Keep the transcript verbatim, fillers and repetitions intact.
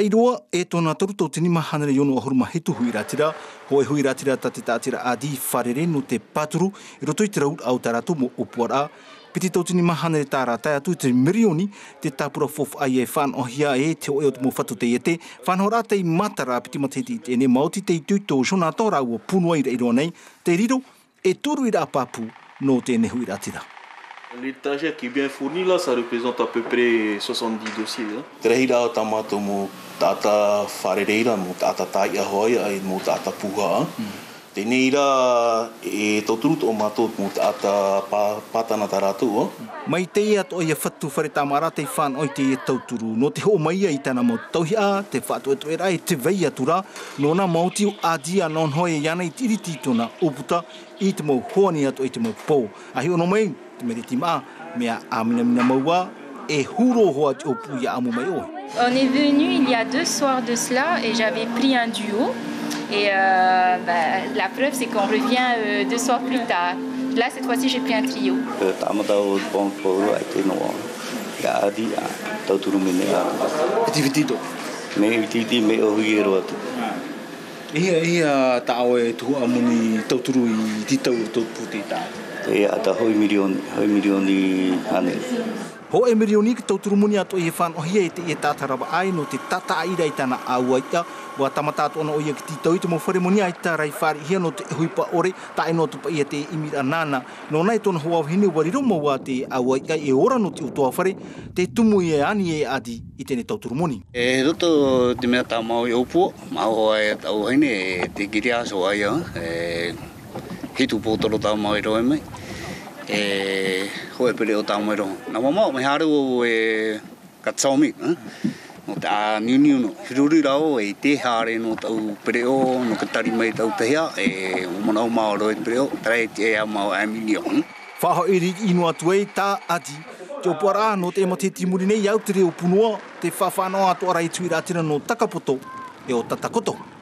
Tairoa e tōna taruto tini mahana re yono ahuruma he tuhu i ratira, ho e hui ratira ta te tātira adi wharere no te paturu, i roto i te raut au taratu mo upuara. Piti tau tini mahana re tā rātai atu te mirioni, te tāpura fofu ai e whan ohia e te oe o te mo whatu te ete, whanho rātei matara piti mateti te ene mauti te i tūtō shona tō rau o punua i reiroa nei, te riro e turu i rā papu no te ene hui ratira. L'étagère qui est bien fournie, là, ça représente à peu près soixante-dix dossiers. Te rehi rao tamato mo tata wharereira, mo tata tai ahoia, e mo tata puha. Te neira e tauturuto o matot mo tata patana taratu. Mai te ia to ia whatu whare tamara te whan oi te e tauturu. No te ho mai ai tana mo tauhia, te whatu e toera e te vei atura, no na mauti o adia non hoi e yana i tiri titona uputa, i te mau hoani ato i te mau pō. Ahi ono mai, te mere tima, mea amina mina maua, e huro hoa o puia amu mai oi. On est venu il y a deux soirs de cela et j'avais pris un duo. Et euh, bah, la preuve, c'est qu'on revient euh, deux soirs plus tard. Là, cette fois-ci, j'ai pris un trio. Ia ia tāo e tuhu amuni tauturu i titau o tō puti tā. E ata hoi milioni, hoi milioni ane. Ho e milioni ki tauturu muni ato i he whan ohia e te e tātarawa ai no te tata aira i tāna aua ita. Wa tamatatu ona oia ki titau i te mo whare moni ai tā rai whare hia no te huipa ore, tā e no tupa ia te imira nana. No nei tōna hoa hine wariro maua te aua ita e ora no te utoa whare, te tumu i e ani e adi i tēne tauturu moni. E roto te mea tā mau i opua, mau hoa e tau haine e te kiri aso ai a, e hitu pōtoro tā mau i roe mai. E hoe pere o tā mai roho. Nā mamau, me haru o e katsaomi, no tā niuniu no. Hiruri rao e te hare no tau pere o, no ka tari mai tau tehia, e o manau mao roe pere o, tarai te ea mao e milion. Whaha eri inu atu e tā adi, te opara no te ema te timuri nei au te reo punua, te whawhanau atu ara i tui rātira no takapoto e o tatakoto.